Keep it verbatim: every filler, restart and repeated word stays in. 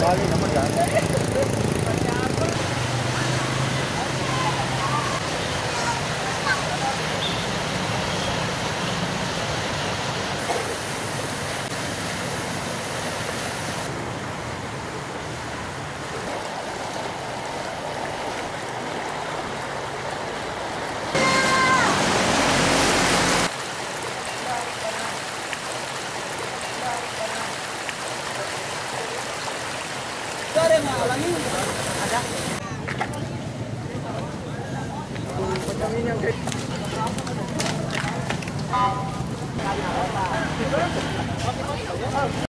Bali naman yan. Ada yang mengalami ada. Macam ini yang kayak